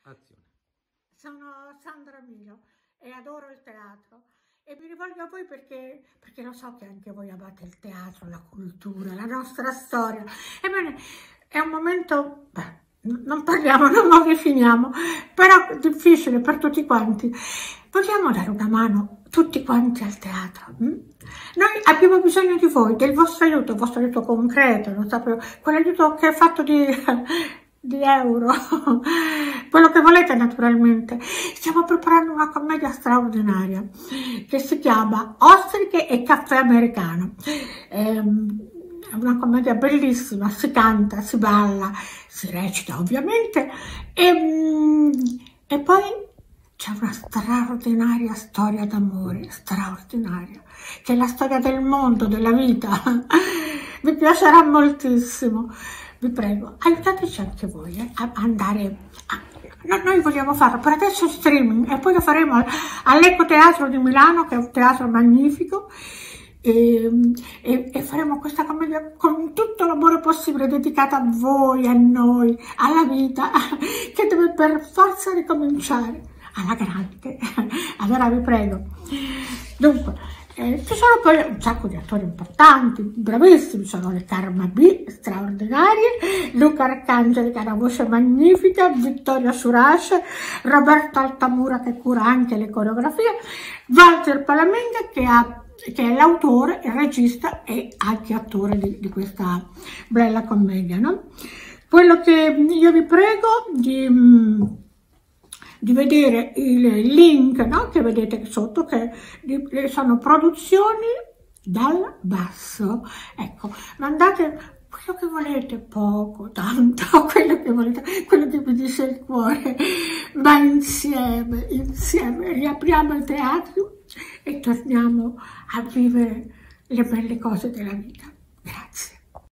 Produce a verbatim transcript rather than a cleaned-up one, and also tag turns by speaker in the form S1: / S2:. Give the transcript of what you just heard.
S1: Azione.
S2: Sono Sandra Milo e adoro il teatro e mi rivolgo a voi perché, perché lo so che anche voi amate il teatro, la cultura, la nostra storia. Ebbene, è un momento, beh, non parliamo, non lo definiamo, però difficile per tutti quanti. Vogliamo dare una mano tutti quanti al teatro? Hm? Noi abbiamo bisogno di voi, del vostro aiuto, il vostro aiuto concreto, non so, quell'aiuto che è fatto di... di euro, quello che volete naturalmente. Stiamo preparando una commedia straordinaria che si chiama Ostriche e caffè americano. È una commedia bellissima, si canta, si balla, si recita ovviamente e, e poi c'è una straordinaria storia d'amore, straordinaria, che è la storia del mondo, della vita. Mi piacerà moltissimo. Vi prego, aiutateci anche voi eh, a andare, a... No, noi vogliamo farlo, per adesso è streaming e poi lo faremo all'Ecoteatro di Milano, che è un teatro magnifico, e, e, e faremo questa commedia con tutto l'amore possibile, dedicata a voi, a noi, alla vita, che deve per forza ricominciare, alla grande. Allora vi prego. Dunque, Eh, ci sono poi un sacco di attori importanti, bravissimi, sono le Karma B, straordinarie, Luca Arcangeli che ha una voce magnifica, Vittorio Surace, Roberto Altamura che cura anche le coreografie, Walter Palamenga che, ha, che è l'autore, il regista e anche attore di, di questa bella commedia, no? Quello che io vi prego di... di vedere il link, no? Che vedete sotto, che sono produzioni dal basso. Ecco, mandate quello che volete, poco, tanto, quello che volete, quello che vi dice il cuore, ma insieme, insieme riapriamo il teatro e torniamo a vivere le belle cose della vita.